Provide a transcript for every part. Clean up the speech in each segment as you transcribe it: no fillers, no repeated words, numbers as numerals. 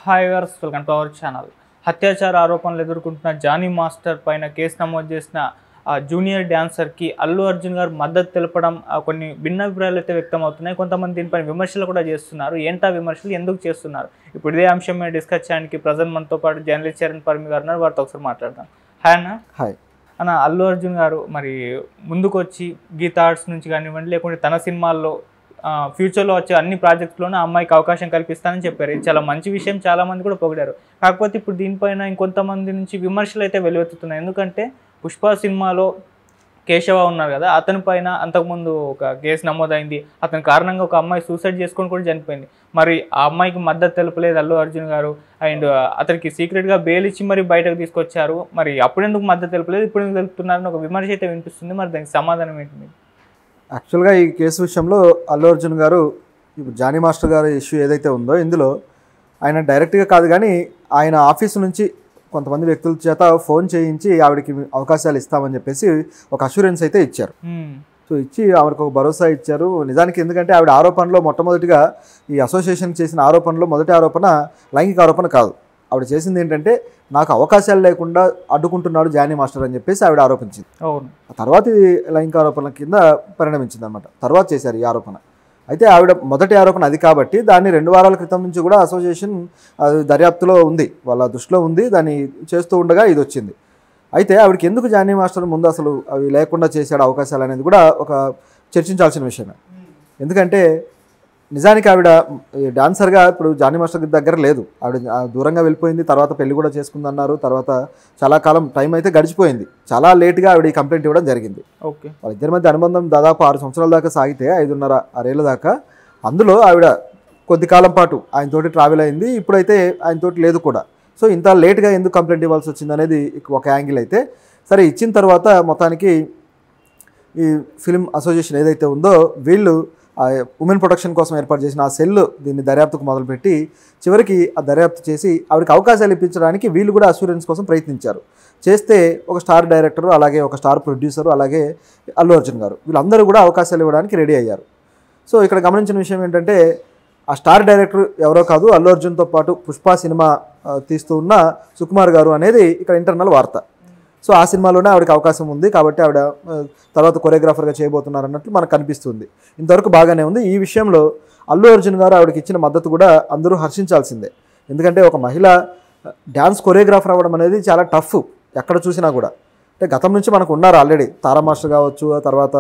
Hi viewers, welcome to our channel. అత్యాచార ఆరోపణలు ఎదుర్కొంటున్న జానీ మాస్టర్ పైన కేసు నమోదు చేసిన జూనియర్ డాన్సర్కి అల్లు అర్జున్ గారు మద్దతు తెలపడం కొన్ని భిన్నాభిప్రాయాలు అయితే వ్యక్తం అవుతున్నాయి. కొంతమంది దీనిపైన విమర్శలు కూడా చేస్తున్నారు. ఏంటా విమర్శలు, ఎందుకు చేస్తున్నారు? ఇప్పుడు ఇదే అంశం మీద డిస్కస్ చేయడానికి ప్రజెంట్ మనతో పాటు జర్నలిస్ట్ చరణ్ పర్మి గారు ఉన్నారు. వారితో ఒకసారి మాట్లాడదాం. హాయ్ అన్న. హాయ్ అన్న, అల్లు అర్జున్ గారు మరి ముందుకు వచ్చి గీతా ఆర్ట్స్ నుంచి కానివ్వండి, లేకుంటే తన సినిమాల్లో ఫ్యూచర్లో వచ్చే అన్ని ప్రాజెక్ట్స్లోనూ అమ్మాయికి అవకాశం కల్పిస్తానని చెప్పారు. ఇది చాలా మంచి విషయం, చాలామంది కూడా పొగిడారు. కాకపోతే ఇప్పుడు దీనిపైన ఇంకొంతమంది నుంచి విమర్శలు అయితే వెలువెత్తుతున్నాయి. ఎందుకంటే పుష్ప సినిమాలో కేశవ ఉన్నారు కదా, అతని పైన అంతకుముందు ఒక కేసు నమోదైంది. అతని కారణంగా ఒక అమ్మాయి సూసైడ్ చేసుకొని కూడా చనిపోయింది. మరి ఆ అమ్మాయికి మద్దతు తెలపలేదు అల్లు అర్జున్ గారు. అండ్ అతనికి సీక్రెట్గా బెయిల్ ఇచ్చి మరి బయటకు తీసుకొచ్చారు. మరి అప్పుడెందుకు మద్దతు తెలపలేదు, ఇప్పుడు ఎందుకు తెలుపుతున్నారని ఒక విమర్శ అయితే వినిపిస్తుంది. మరి దానికి సమాధానం ఏంటి? యాక్చువల్గా ఈ కేసు విషయంలో అల్లు అర్జున్ గారు ఇప్పుడు జానీ మాస్టర్ గారి ఇష్యూ ఏదైతే ఉందో ఇందులో ఆయన డైరెక్ట్గా కాదు కానీ ఆయన ఆఫీసు నుంచి కొంతమంది వ్యక్తుల చేత ఫోన్ చేయించి ఆవిడకి అవకాశాలు ఇస్తామని చెప్పేసి ఒక అష్యూరెన్స్ అయితే ఇచ్చారు. సో ఇచ్చి ఆవిడకు ఒక భరోసా ఇచ్చారు. నిజానికి ఎందుకంటే ఆవిడ ఆరోపణలో మొట్టమొదటిగా ఈ అసోసియేషన్ చేసిన ఆరోపణలో మొదటి ఆరోపణ లైంగిక ఆరోపణ కాదు. ఆవిడ చేసింది ఏంటంటే నాకు అవకాశాలు లేకుండా అడ్డుకుంటున్నాడు జానీ మాస్టర్ అని చెప్పేసి ఆవిడ ఆరోపించింది. ఆ తర్వాత ఇది లైంగిక ఆరోపణల కింద పరిణమించింది అనమాట. తర్వాత చేశారు ఈ ఆరోపణ. అయితే ఆవిడ మొదటి ఆరోపణ అది కాబట్టి దాన్ని 2 వారాల క్రితం నుంచి కూడా అసోసియేషన్ దర్యాప్తులో ఉంది, వాళ్ళ దృష్టిలో ఉంది. దాన్ని చేస్తూ ఉండగా ఇది వచ్చింది. అయితే ఆవిడకి ఎందుకు జానీ మాస్టర్ ముందు అసలు అవి లేకుండా చేశాడు అవకాశాలు అనేది కూడా ఒక చర్చించాల్సిన విషయమే. ఎందుకంటే నిజానికి ఆవిడ డాన్సర్గా ఇప్పుడు జానీ మాస్టర్ దగ్గర లేదు. ఆవిడ దూరంగా వెళ్ళిపోయింది. తర్వాత పెళ్లి కూడా చేసుకుందన్నారు. తర్వాత చాలా కాలం టైం అయితే గడిచిపోయింది. చాలా లేట్గా ఆవిడ ఈ కంప్లైంట్ ఇవ్వడం జరిగింది. ఓకే, వాళ్ళిద్దరి మధ్య అనుబంధం దాదాపు 6 సంవత్సరాల దాకా సాగితే 5.5-6 ఏళ్ళ దాకా అందులో ఆవిడ కొద్ది కాలం పాటు ఆయనతోటి ట్రావెల్ అయింది. ఇప్పుడైతే ఆయనతోటి లేదు కూడా. సో ఇంత లేట్గా ఎందుకు కంప్లైంట్ ఇవ్వాల్సి వచ్చింది అనేది ఒక యాంగిల్ అయితే సరే. ఇచ్చిన తర్వాత మొత్తానికి ఈ ఫిల్మ్ అసోసియేషన్ ఏదైతే ఉందో వీళ్ళు ఉమెన్ ప్రొటెక్షన్ కోసం ఏర్పాటు చేసిన ఆ సెల్ దీన్ని దర్యాప్తుకు మొదలుపెట్టి చివరికి ఆ దర్యాప్తు చేసి ఆవిడకి అవకాశాలు ఇప్పించడానికి వీళ్ళు కూడా అష్యూరెన్స్ కోసం ప్రయత్నించారు. చేస్తే ఒక స్టార్ డైరెక్టరు, అలాగే ఒక స్టార్ ప్రొడ్యూసరు, అలాగే అల్లు అర్జున్ గారు వీళ్ళందరూ కూడా అవకాశాలు ఇవ్వడానికి రెడీ అయ్యారు. సో ఇక్కడ గమనించిన విషయం ఏంటంటే ఆ స్టార్ డైరెక్టర్ ఎవరో కాదు, అల్లు అర్జున్తో పాటు పుష్ప సినిమా తీస్తూ ఉన్న సుకుమార్ గారు అనేది ఇక్కడ ఇంటర్నల్ వార్త. సో ఆ సినిమాలోనే ఆవిడకి అవకాశం ఉంది కాబట్టి ఆవిడ తర్వాత కొరియోగ్రాఫర్గా చేయబోతున్నారు అన్నట్లు మనకు కనిపిస్తుంది. ఇంతవరకు బాగానే ఉంది. ఈ విషయంలో అల్లు అర్జున్ గారు ఆవిడకి ఇచ్చిన మద్దతు కూడా అందరూ హర్షించాల్సిందే. ఎందుకంటే ఒక మహిళ డ్యాన్స్ కొరియోగ్రాఫర్ అవ్వడం అనేది చాలా టఫ్ ఎక్కడ చూసినా కూడా. అంటే గతం నుంచి మనకు ఉన్నారు ఆల్రెడీ, తారా మాస్టర్ కావచ్చు, తర్వాత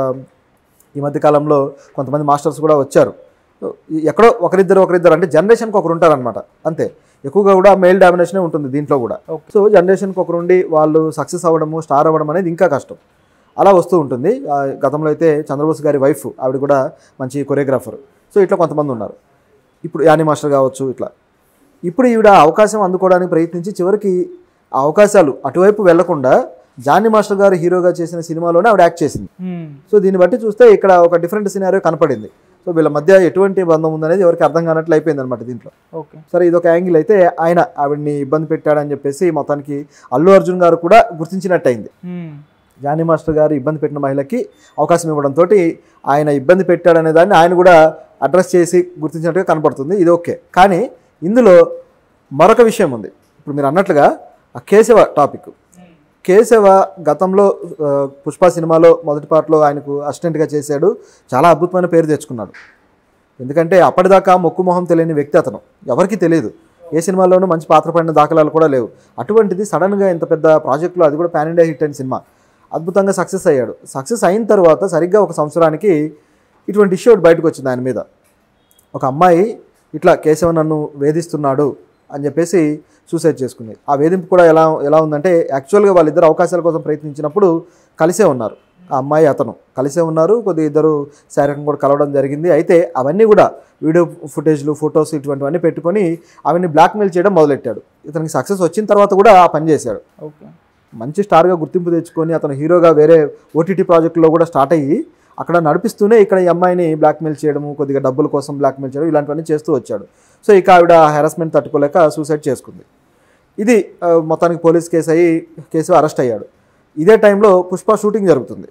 ఈ మధ్యకాలంలో కొంతమంది మాస్టర్స్ కూడా వచ్చారు. ఎక్కడో ఒకరిద్దరు అంటే జనరేషన్కి ఒకరు ఉంటారనమాట అంతే. ఎక్కువగా కూడా మెయిల్ డామినేషనే ఉంటుంది దీంట్లో కూడా. సో జనరేషన్కి ఒకరు ఉండి వాళ్ళు సక్సెస్ అవ్వడము, స్టార్ అవ్వడం అనేది ఇంకా కష్టం. అలా వస్తూ ఉంటుంది. గతంలో అయితే చంద్రబోస్ గారి వైఫ్ ఆవిడ కూడా మంచి కొరియోగ్రాఫర్. సో ఇట్లా కొంతమంది ఉన్నారు. ఇప్పుడు యానీ మాస్టర్ కావచ్చు ఇట్లా. ఇప్పుడు ఈవిడ అవకాశం అందుకోవడానికి ప్రయత్నించి చివరికి ఆ అవకాశాలు అటువైపు వెళ్లకుండా జానీ మాస్టర్ గారు హీరోగా చేసిన సినిమాలోనే ఆవిడ యాక్ట్ చేసింది. సో దీన్ని బట్టి చూస్తే ఇక్కడ ఒక డిఫరెంట్ సినారియో కనపడింది. సో వీళ్ళ మధ్య ఎటువంటి బంధం ఉందనేది ఎవరికి అర్థం కానట్లు అయిపోయింది అనమాట దీంట్లో. ఓకే, సరే ఇదొక యాంగిల్ అయితే ఆవిడ్ని ఇబ్బంది పెట్టాడని చెప్పేసి మొత్తానికి అల్లు అర్జున్ గారు కూడా గుర్తించినట్టు అయింది. జానీ మాస్టర్ గారు ఇబ్బంది పెట్టిన మహిళకి అవకాశం ఇవ్వడంతో ఆయన ఇబ్బంది పెట్టాడనే దాన్ని ఆయన కూడా అడ్రస్ చేసి గుర్తించినట్టుగా కనపడుతుంది. ఇది ఓకే. కానీ ఇందులో మరొక విషయం ఉంది. ఇప్పుడు మీరు అన్నట్లుగా ఆ కేశవ టాపిక్. కేశవ గతంలో పుష్ప సినిమాలో మొదటి పార్ట్లో ఆయనకు అసిస్టెంట్గా చేశాడు. చాలా అద్భుతమైన పేరు తెచ్చుకున్నాడు. ఎందుకంటే అప్పటిదాకా మొక్కు మొహం తెలియని వ్యక్తి అతను, ఎవరికీ తెలియదు. ఏ సినిమాలోనూ మంచి పాత్ర పడిన దాఖలాలు కూడా లేవు. అటువంటిది సడన్గా ఇంత పెద్ద ప్రాజెక్టులో, అది కూడా పాన్ ఇండియా హిట్ అయిన సినిమా, అద్భుతంగా సక్సెస్ అయ్యాడు. సక్సెస్ అయిన తర్వాత సరిగ్గా 1 సంవత్సరానికి ఇటువంటి ఇష్యూ బయటకు వచ్చింది ఆయన మీద. ఒక అమ్మాయి ఇట్లా కేశవ నన్ను వేధిస్తున్నాడు అని చెప్పేసి సూసైడ్ చేసుకుంది. ఆ వేధింపు కూడా ఎలా ఉందంటే యాక్చువల్గా వాళ్ళిద్దరు అవకాశాల కోసం ప్రయత్నించినప్పుడు కలిసే ఉన్నారు. ఆ అమ్మాయి అతను కలిసే ఉన్నారు. కొద్దిగా ఇద్దరు శారీరకంగా కూడా కలవడం జరిగింది. అయితే అవన్నీ కూడా వీడియో ఫుటేజ్లు, ఫొటోస్ ఇటువంటివన్నీ పెట్టుకొని అవన్నీ బ్లాక్మెయిల్ చేయడం మొదలెట్టాడు. ఇతనికి సక్సెస్ వచ్చిన తర్వాత కూడా ఆ పని చేశాడు. ఓకే, మంచి స్టార్గా గుర్తింపు తెచ్చుకొని అతను హీరోగా వేరే ఓటీటీ ప్రాజెక్టులో కూడా స్టార్ట్ అయ్యి అక్కడ నడిపిస్తూనే ఇక్కడ ఈ అమ్మాయిని బ్లాక్మెయిల్ చేయడము, కొద్దిగా డబ్బుల కోసం బ్లాక్మెయిల్ చేయడం, ఇలాంటివన్నీ చేస్తూ వచ్చాడు. సో ఇక ఆవిడ హెరాస్మెంట్ తట్టుకోలేక సూసైడ్ చేసుకుంది. ఇది మొత్తానికి పోలీస్ కేసు అరెస్ట్ అయ్యాడు. ఇదే టైంలో పుష్ప షూటింగ్ జరుగుతుంది.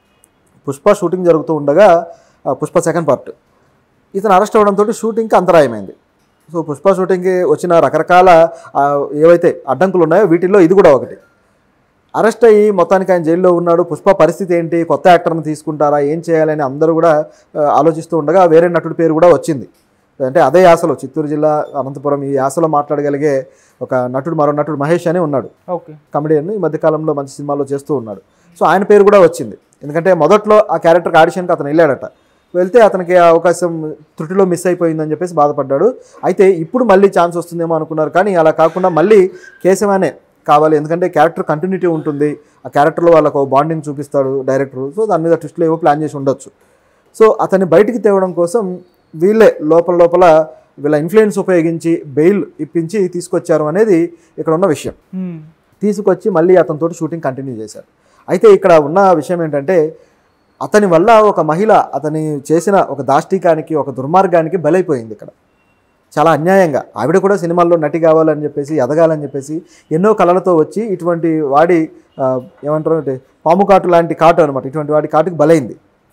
పుష్ప షూటింగ్ జరుగుతూ ఉండగా పుష్ప సెకండ్ పార్ట్ ఇతను అరెస్ట్ అవ్వడంతో షూటింగ్కి అంతరాయమైంది. సో పుష్ప షూటింగ్కి వచ్చిన రకరకాల ఏవైతే అడ్డంకులు ఉన్నాయో వీటిల్లో ఇది కూడా ఒకటి. అరెస్ట్ అయ్యి మొత్తానికి ఆయన జైల్లో ఉన్నాడు. పుష్ప పరిస్థితి ఏంటి, కొత్త యాక్టర్ని తీసుకుంటారా, ఏం చేయాలని అందరూ కూడా ఆలోచిస్తూ ఉండగా వేరే నటుడి పేరు కూడా వచ్చింది. అంటే అదే యాసలో, చిత్తూరు జిల్లా అనంతపురం ఈ యాసలో మాట్లాడగలిగే ఒక నటుడు, మరో నటుడు మహేష్ అని ఉన్నాడు. ఓకే, కమెడియన్, ఈ మధ్యకాలంలో మంచి సినిమాల్లో చేస్తూ ఉన్నాడు. సో ఆయన పేరు కూడా వచ్చింది. ఎందుకంటే మొదట్లో ఆ క్యారెక్టర్కి ఆడిషన్కి అతను వెళ్ళాడట. వెళ్తే అతనికి ఆ అవకాశం త్రుటిలో మిస్ అయిపోయిందని చెప్పేసి బాధపడ్డాడు. అయితే ఇప్పుడు మళ్ళీ ఛాన్స్ వస్తుందేమో అనుకున్నారు, కానీ అలా కాకుండా మళ్ళీ కేశవానే కావాలి. ఎందుకంటే క్యారెక్టర్ కంటిన్యూటీ ఉంటుంది, ఆ క్యారెక్టర్లో వాళ్ళకు బాండింగ్ చూపిస్తాడు డైరెక్టర్. సో దాని మీద ట్విస్ట్లు ఏవో ప్లాన్ చేసి ఉండొచ్చు. సో అతన్ని బయటికి తేవడం కోసం వీళ్ళే లోపల వీళ్ళ ఇన్ఫ్లుయెన్స్ ఉపయోగించి బెయిల్ ఇప్పించి తీసుకొచ్చారు అనేది ఇక్కడ ఉన్న విషయం. తీసుకొచ్చి మళ్ళీ అతనితోటి షూటింగ్ కంటిన్యూ చేశారు. అయితే ఇక్కడ ఉన్న విషయం ఏంటంటే అతని వల్ల ఒక మహిళ అతని చేసిన ఒక దాష్టికానికి, ఒక దుర్మార్గానికి బలైపోయింది. ఇక్కడ చాలా అన్యాయంగా ఆవిడ కూడా సినిమాల్లో నటి కావాలని చెప్పేసి, ఎదగాలని చెప్పేసి ఎన్నో కళలతో వచ్చి ఇటువంటి వాడి ఏమంటారు అంటే పాము కాటు లాంటి కాటు అనమాట, ఇటువంటి వాడి కాటుకి బలైంది.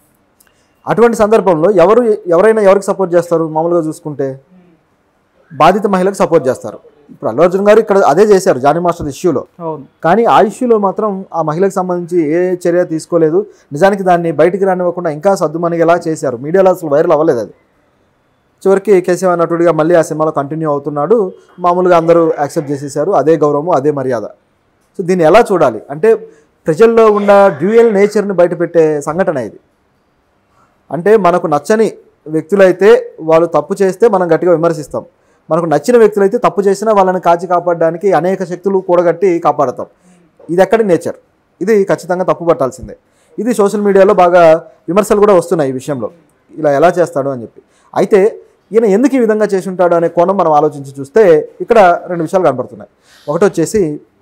అటువంటి సందర్భంలో ఎవరైనా ఎవరికి సపోర్ట్ చేస్తారు? మామూలుగా చూసుకుంటే బాధిత మహిళకు సపోర్ట్ చేస్తారు. ఇప్పుడు అల్లు అర్జున్ గారు ఇక్కడ అదే చేశారు జానీ మాస్టర్ ఇష్యూలో. కానీ ఆ ఇష్యూలో మాత్రం ఆ మహిళకు సంబంధించి ఏ చర్య తీసుకోలేదు. నిజానికి దాన్ని బయటికి రానివ్వకుండా ఇంకా సద్దుమణిగేలా చేశారు. మీడియాలో అసలు వైరల్ అవ్వలేదు అది. చివరికి కేశవ నటుడిగా మళ్ళీ ఆ సినిమాలో కంటిన్యూ అవుతున్నాడు. మామూలుగా అందరూ యాక్సెప్ట్ చేసేసారు. అదే గౌరవము, అదే మర్యాద. సో దీన్ని ఎలా చూడాలి అంటే ప్రజల్లో ఉన్న డ్యూయల్ నేచర్ని బయటపెట్టే సంఘటన ఇది. అంటే మనకు నచ్చని వ్యక్తులైతే వాళ్ళు తప్పు చేస్తే మనం గట్టిగా విమర్శిస్తాం. మనకు నచ్చిన వ్యక్తులైతే తప్పు చేసినా వాళ్ళని కాచి కాపాడడానికి అనేక శక్తులు కూడగట్టి కాపాడతాం. ఇది ఎక్కడి నేచర్, ఇది ఖచ్చితంగా తప్పు పట్టాల్సిందే. ఇది సోషల్ మీడియాలో బాగా విమర్శలు కూడా వస్తున్నాయి ఈ విషయంలో, ఇలా ఎలా చేస్తాడు అని చెప్పి. అయితే ఈయన ఎందుకు ఈ విధంగా చేసి ఉంటాడు అనే కోణం మనం ఆలోచించి చూస్తే ఇక్కడ రెండు విషయాలు కనపడుతున్నాయి. ఒకటి వచ్చేసి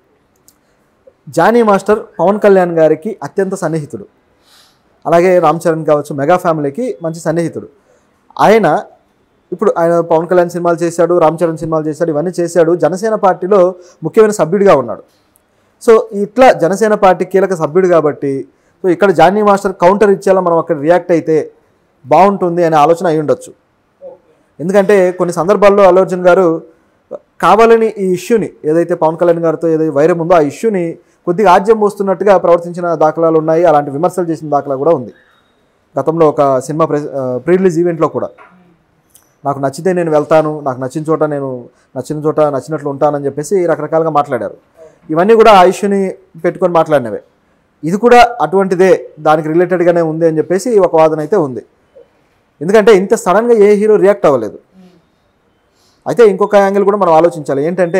జానీ మాస్టర్ పవన్ కళ్యాణ్ గారికి అత్యంత సన్నిహితుడు, అలాగే రామ్ చరణ్ కావచ్చు, మెగా ఫ్యామిలీకి మంచి సన్నిహితుడు. ఆయన పవన్ కళ్యాణ్ సినిమాలు చేశాడు, రామ్ చరణ్ సినిమాలు చేశాడు, ఇవన్నీ చేశాడు. జనసేన పార్టీలో ముఖ్యమైన సభ్యుడిగా ఉన్నాడు. సో ఇట్లా జనసేన పార్టీ కీలక సభ్యుడు కాబట్టి సో ఇక్కడ జానీ మాస్టర్ కౌంటర్ ఇచ్చేలా మనం అక్కడ రియాక్ట్ అయితే బాగుంటుంది అనే ఆలోచన అయి ఉండొచ్చు. ఎందుకంటే కొన్ని సందర్భాల్లో అల్లు అర్జున్ గారు కావాలని ఈ ఇష్యూని, ఏదైతే పవన్ కళ్యాణ్ గారితో ఏదైతే వైరం ఉందో ఆ ఇష్యూని కొద్దిగా ఆజ్యం మోస్తున్నట్టుగా ప్రవర్తించిన దాఖలాలు ఉన్నాయి. అలాంటి విమర్శలు చేసిన దాఖలా కూడా ఉంది. గతంలో ఒక సినిమా ప్రీ రిలీజ్ ఈవెంట్లో కూడా నాకు నచ్చితే నేను వెళ్తాను, నాకు నచ్చిన చోట నేను నచ్చినట్లు ఉంటానని చెప్పేసి రకరకాలుగా మాట్లాడారు. ఇవన్నీ కూడా ఆ ఇష్యూని పెట్టుకొని మాట్లాడినవే. ఇది కూడా అటువంటిదే, దానికి రిలేటెడ్గానే ఉంది అని చెప్పేసి ఒక వాదన అయితే ఉంది. ఎందుకంటే ఇంత సడన్గా ఏ హీరో రియాక్ట్ అవ్వలేదు. అయితే ఇంకొక యాంగిల్ కూడా మనం ఆలోచించాలి. ఏంటంటే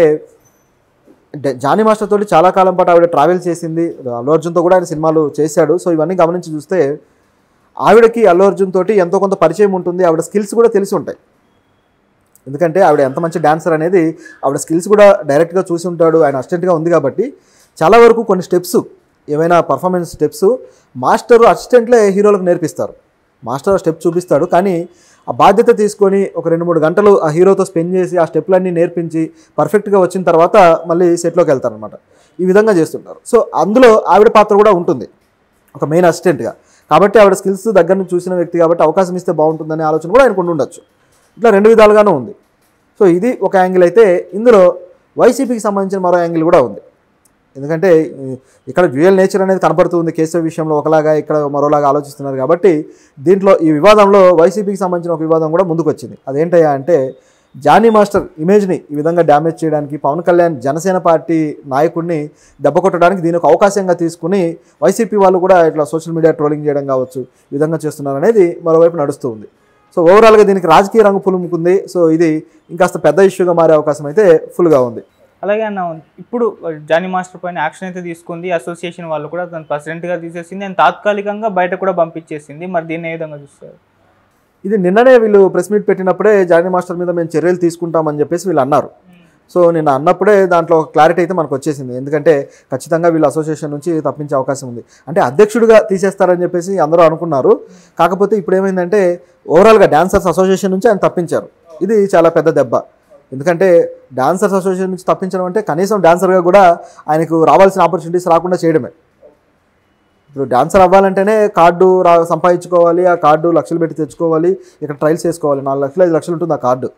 జానీ మాస్టర్ తోటి చాలా కాలం పాటు ఆవిడ ట్రావెల్ చేసింది, అల్లు అర్జున్తో కూడా ఆయన సినిమాలు చేశాడు. సో ఇవన్నీ గమనించి చూస్తే ఆవిడకి అల్లు అర్జున్ తోటి ఎంతో కొంత పరిచయం ఉంటుంది. ఆవిడ స్కిల్స్ కూడా తెలిసి ఉంటాయి. ఎందుకంటే ఆవిడ ఎంత మంచి డాన్సర్ అనేది ఆవిడ స్కిల్స్ కూడా డైరెక్ట్గా చూసి ఉంటాడు. ఆయన అసిస్టెంట్గా ఉంది కాబట్టి చాలా వరకు కొన్ని స్టెప్స్, ఏమైనా పర్ఫార్మెన్స్ స్టెప్స్ మాస్టర్ అసిస్టెంట్లే హీరోలకు నేర్పిస్తారు. మాస్టర్ స్టెప్ చూపిస్తాడు, కానీ ఆ బాధ్యత తీసుకొని ఒక 2-3 గంటలు ఆ హీరోతో స్పెండ్ చేసి ఆ స్టెప్లన్నీ నేర్పించి పర్ఫెక్ట్గా వచ్చిన తర్వాత మళ్ళీ సెట్లోకి వెళ్తారనమాట. ఈ విధంగా చేస్తుంటారు. సో అందులో ఆవిడ పాత్ర కూడా ఉంటుంది ఒక మెయిన్ అసిస్టెంట్గా. కాబట్టి ఆవిడ స్కిల్స్ దగ్గర నుంచి చూసిన వ్యక్తి కాబట్టి అవకాశం ఇస్తే బాగుంటుందనే ఆలోచన కూడా ఆయనకు ఉండొచ్చు. ఇట్లా 2 విధాలుగానూ ఉంది. సో ఇది ఒక యాంగిల్ అయితే, ఇందులో వైసీపీకి సంబంధించిన మరో యాంగిల్ కూడా ఉంది. ఎందుకంటే ఇక్కడ డ్యూయల్ నేచర్ అనేది కనపడుతుంది. కేశవ విషయంలో ఒకలాగా, ఇక్కడ మరోలాగా ఆలోచిస్తున్నారు కాబట్టి దీంట్లో ఈ వివాదంలో వైసీపీకి సంబంధించిన ఒక వివాదం కూడా ముందుకు వచ్చింది. అదేంటయ్యా అంటే జానీ మాస్టర్ ఇమేజ్ని ఈ విధంగా డ్యామేజ్ చేయడానికి పవన్ కళ్యాణ్ జనసేన పార్టీ నాయకుడిని దెబ్బ కొట్టడానికి దీని ఒక అవకాశంగా తీసుకుని వైసీపీ వాళ్ళు కూడా ఇట్లా సోషల్ మీడియా ట్రోలింగ్ చేయడం కావచ్చు, ఈ విధంగా చేస్తున్నారు అనేది మరోవైపు నడుస్తూ ఉంది. సో ఓవరాల్గా దీనికి రాజకీయ రంగు పులుముకుంది. సో ఇది ఇంకాస్త పెద్ద ఇష్యూగా మారే అవకాశం అయితే ఫుల్గా ఉంది. అలాగే అన్న, ఇప్పుడు జానీ మాస్టర్ పైన యాక్షన్ అయితే తీసుకుంది అసోసియేషన్ వాళ్ళు కూడా, తను ప్రెసిడెంట్గా తీసేసింది అండ్ తాత్కాలికంగా బయట కూడా పంపించేసింది. మరి దీన్ని ఏ విధంగా చూస్తారు? ఇది నిన్ననే వీళ్ళు ప్రెస్ మీట్ పెట్టినప్పుడే జానీ మాస్టర్ మీద మేము చర్యలు తీసుకుంటామని చెప్పేసి వీళ్ళు అన్నారు. సో నిన్న అన్నప్పుడే దాంట్లో క్లారిటీ అయితే మనకు వచ్చేసింది. ఎందుకంటే ఖచ్చితంగా వీళ్ళు అసోసియేషన్ నుంచి తప్పించే అవకాశం ఉంది. అంటే అధ్యక్షుడిగా తీసేస్తారని చెప్పేసి అందరూ అనుకున్నారు. కాకపోతే ఇప్పుడు ఏమైందంటే ఓవరాల్గా డాన్సర్స్ అసోసియేషన్ నుంచి ఆయన తప్పించారు. ఇది చాలా పెద్ద దెబ్బ. ఎందుకంటే డాన్సర్స్ అసోసియేషన్ నుంచి తప్పించడం అంటే కనీసం డాన్సర్గా కూడా ఆయనకు రావాల్సిన ఆపర్చునిటీస్ రాకుండా చేయడమే. ఇప్పుడు డాన్సర్ అవ్వాలంటేనే కార్డు సంపాదించుకోవాలి, ఆ కార్డు లక్షలు పెట్టి తెచ్చుకోవాలి, ఇక్కడ ట్రయల్స్ చేసుకోవాలి. 4 లక్షలు 5 లక్షలు ఉంటుంది ఆ కార్డు.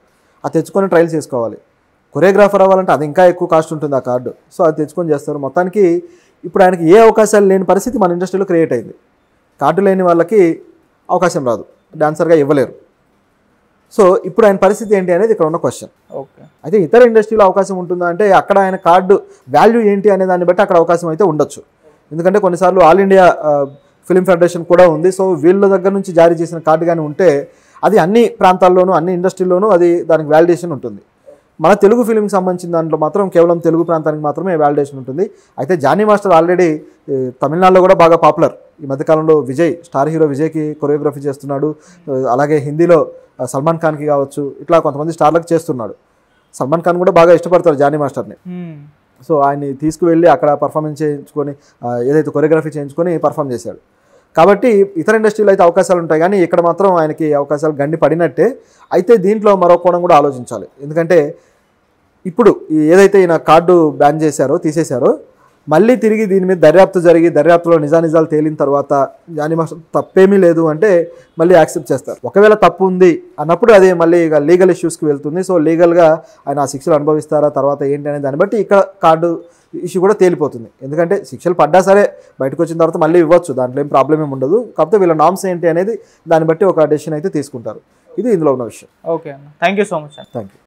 అది తెచ్చుకొని ట్రయల్స్ చేసుకోవాలి. కొరియోగ్రాఫర్ అవ్వాలంటే అది ఇంకా ఎక్కువ కాస్ట్ ఉంటుంది ఆ కార్డు. సో అది తెచ్చుకొని చేస్తారు. మొత్తానికి ఇప్పుడు ఆయనకి ఏ అవకాశాలు లేని పరిస్థితి మన ఇండస్ట్రీలో క్రియేట్ అయింది. కార్డు లేని వాళ్ళకి అవకాశం రాదు, డాన్సర్గా ఇవ్వలేరు. సో ఇప్పుడు ఆయన పరిస్థితి ఏంటి అనేది ఇక్కడ ఉన్న క్వశ్చన్. ఓకే, అయితే ఇతర ఇండస్ట్రీలో అవకాశం ఉంటుందా అంటే అక్కడ ఆయన కార్డు వాల్యూ ఏంటి అనే దాన్ని బట్టి అక్కడ అవకాశం అయితే ఉండొచ్చు. ఎందుకంటే కొన్నిసార్లు ఆల్ ఇండియా ఫిల్మ్ ఫెడరేషన్ కూడా ఉంది. సో వీళ్ళ దగ్గర నుంచి జారీ చేసిన కార్డు కానీ ఉంటే అది అన్ని ప్రాంతాల్లోనూ అన్ని ఇండస్ట్రీల్లోనూ అది దానికి వ్యాలిడేషన్ ఉంటుంది. మన తెలుగు ఫిలింకి సంబంధించిన దాంట్లో మాత్రం కేవలం తెలుగు ప్రాంతానికి మాత్రమే వ్యాలిడేషన్ ఉంటుంది. అయితే జానీ మాస్టర్ ఆల్రెడీ తమిళనాడులో కూడా బాగా పాపులర్. ఈ మధ్యకాలంలో విజయ్, స్టార్ హీరో విజయ్కి కొరియోగ్రఫీ చేస్తున్నాడు. అలాగే హిందీలో సల్మాన్ ఖాన్కి కావచ్చు, ఇట్లా కొంతమంది స్టార్లకు చేస్తున్నాడు. సల్మాన్ ఖాన్ కూడా బాగా ఇష్టపడతారు జానీ మాస్టర్ని. సో ఆయన్ని తీసుకువెళ్ళి అక్కడ పర్ఫార్మెన్స్ చేయించుకొని ఏదైతే కొరియోగ్రఫీ చేయించుకొని పర్ఫామ్ చేశాడు. కాబట్టి ఇతర ఇండస్ట్రీలో అయితే అవకాశాలు ఉంటాయి, కానీ ఇక్కడ మాత్రం ఆయనకి అవకాశాలు గండి పడినట్టే. అయితే దీంట్లో మరో కోణం కూడా ఆలోచించాలి. ఎందుకంటే ఇప్పుడు ఏదైతే ఈయన కార్డు బ్యాన్ చేశారో, తీసేశారో, మళ్ళీ తిరిగి దీని మీద దర్యాప్తు జరిగి దర్యాప్తులో నిజానిజాలు తేలిన తర్వాత జానీ మాస్టర్ తప్పేమీ లేదు అంటే మళ్ళీ యాక్సెప్ట్ చేస్తారు. ఒకవేళ తప్పు ఉంది అన్నప్పుడు అది మళ్ళీ ఇక లీగల్ ఇష్యూస్కి వెళ్తుంది. సో లీగల్గా ఆయన ఆ శిక్షలు అనుభవిస్తారా తర్వాత ఏంటి అనే దాన్ని బట్టి ఇక్కడ కార్డు ఇష్యూ కూడా తేలిపోతుంది. ఎందుకంటే శిక్షలు పడ్డా సరే బయటకు వచ్చిన తర్వాత మళ్ళీ ఇవ్వచ్చు, దాంట్లో ఏం ప్రాబ్లం ఏమి ఉండదు. కాకపోతే వీళ్ళ నామ్స్ ఏంటి అనేది దాన్ని బట్టి ఒక డెసిషన్ అయితే తీసుకుంటారు. ఇది ఇందులో ఉన్న విషయం. ఓకే అన్న, thank you so much. Thank you.